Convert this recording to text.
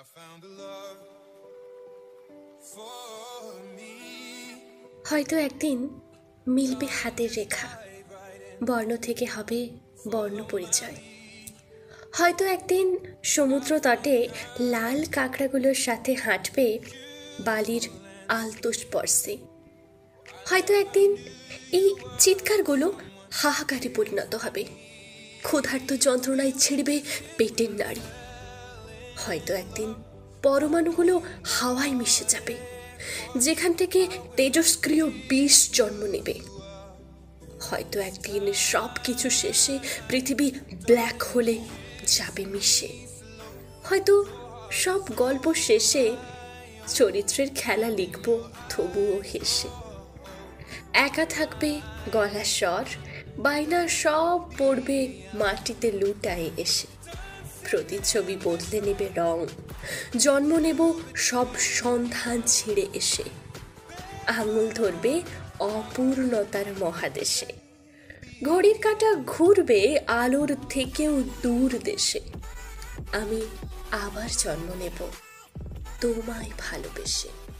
হয়তো একদিন মিলবে হাতের রেখা, বর্ণ থেকে হবে বর্ণ পরিচয়। হয়তো একদিন সমুদ্র তটে লাল কাঁকড়াগুলোর সাথে হাঁটবে বালির আলতো স্পর্শে। হয়তো একদিন এই চিৎকারগুলো হাহাকারে পরিণত হবে, ক্ষুধার্ত যন্ত্রণায় ছিঁড়বে পেটের নাড়ি। হয়তো একদিন পরমাণুগুলো হাওয়ায় মিশে যাবে, যেখান থেকে তেজস্ক্রিয় বিষ জন্ম নেবে। হয়তো একদিন সব কিছু শেষে পৃথিবী ব্ল্যাক হোলে যাবে মিশে। হয়তো সব গল্প শেষে চরিত্রের খেলা লিখব তবুও হেসে। একা থাকবে গলার স্বর, বায়না সব পড়বে মাটিতে লুটায়ে এসে। প্রতিচ্ছবি বদলে নেবে রং, জন্ম নেব সব সন্ধান ছিঁড়ে এসে। আঙুল ধরবে অপূর্ণতার মহাদেশে, ঘড়ির কাঁটা ঘুরবে আলোর থেকেও দূর দেশে। আমি আবার জন্ম নেব তোমায় ভালোবেসে।